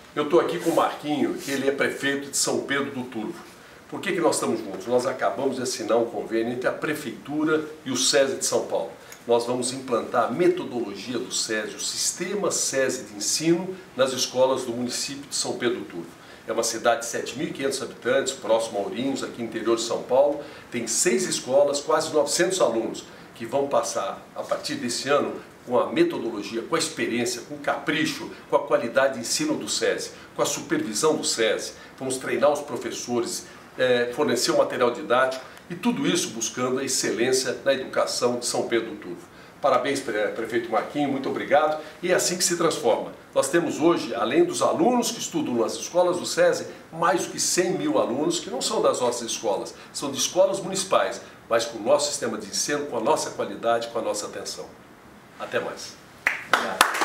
Eu estou aqui com o Marquinho, que ele é prefeito de São Pedro do Turvo. Por que nós estamos juntos? Nós acabamos de assinar um convênio entre a Prefeitura e o SESI de São Paulo. Nós vamos implantar a metodologia do SESI, o sistema SESI de ensino, nas escolas do município de São Pedro do Turvo. É uma cidade de 7.500 habitantes, próximo a Ourinhos, aqui no interior de São Paulo. Tem 6 escolas, quase 900 alunos, que vão passar, a partir desse ano, com a metodologia, com a experiência, com o capricho, com a qualidade de ensino do SESI, com a supervisão do SESI. Vamos treinar os professores, fornecer o material didático e tudo isso buscando a excelência na educação de São Pedro do Turvo. Parabéns, prefeito Marquinho, muito obrigado. E é assim que se transforma. Nós temos hoje, além dos alunos que estudam nas escolas do SESI, mais do que 100 mil alunos que não são das nossas escolas, são de escolas municipais, mas com o nosso sistema de ensino, com a nossa qualidade, com a nossa atenção. Até mais. Obrigado.